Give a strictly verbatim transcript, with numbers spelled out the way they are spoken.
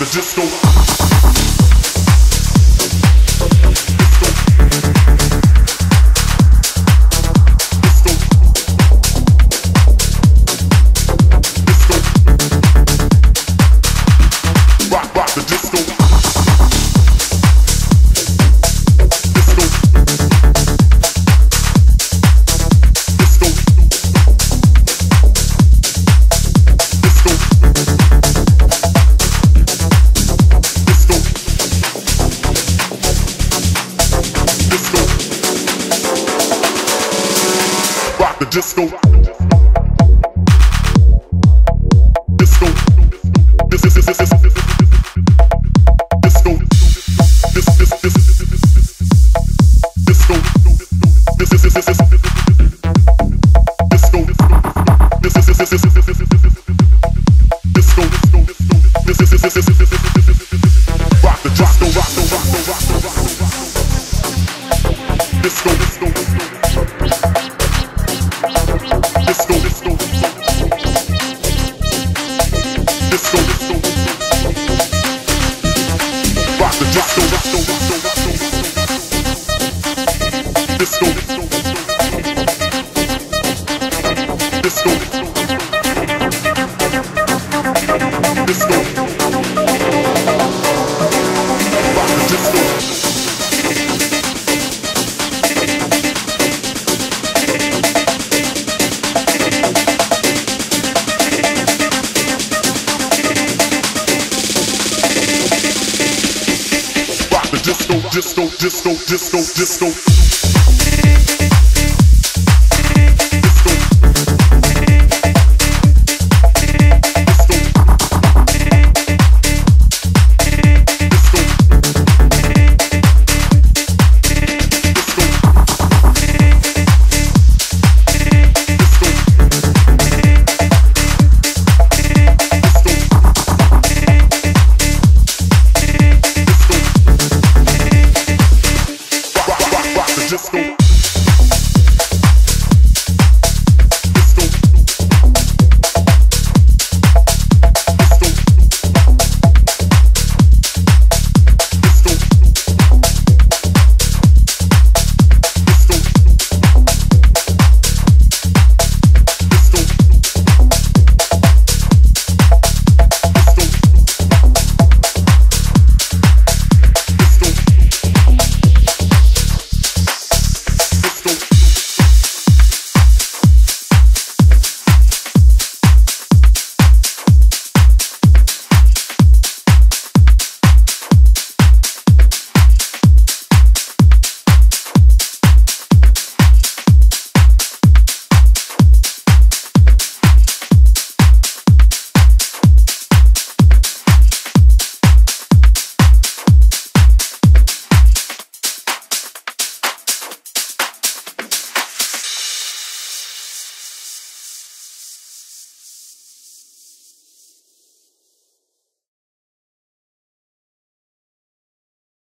disco. Disco. Disco. This is this is this. Disco. This this this. Disco. This is this is this. Disco. This is this is this. Disco. This is this is this. Rock the disco, rock the rock the rock the rock the disco, disco, disco. Disco, disco, disco, disco, rock the disco, rock the, rock the, rock the, disco, disco, disco, disco, rock the disco. Disco, disco, disco, disco, disco.